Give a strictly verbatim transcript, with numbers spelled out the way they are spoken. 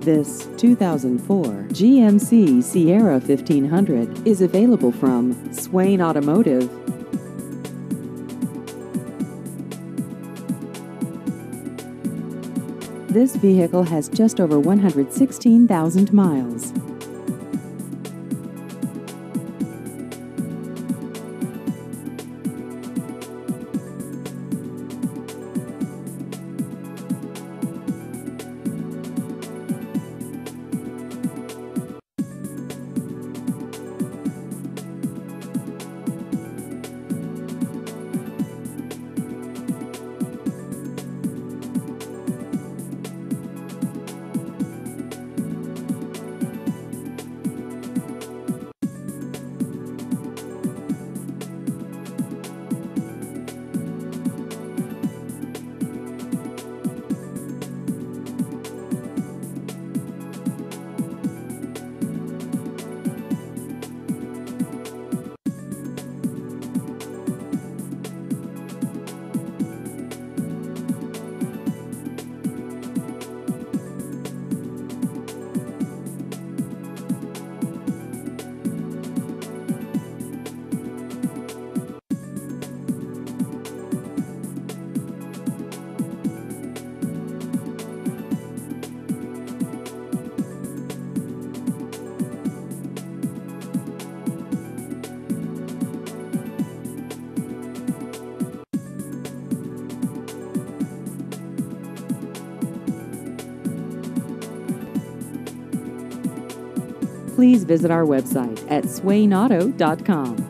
This two thousand four G M C Sierra fifteen hundred is available from Swain Automotive. This vehicle has just over one hundred sixteen thousand miles. Please visit our website at swain auto dot com.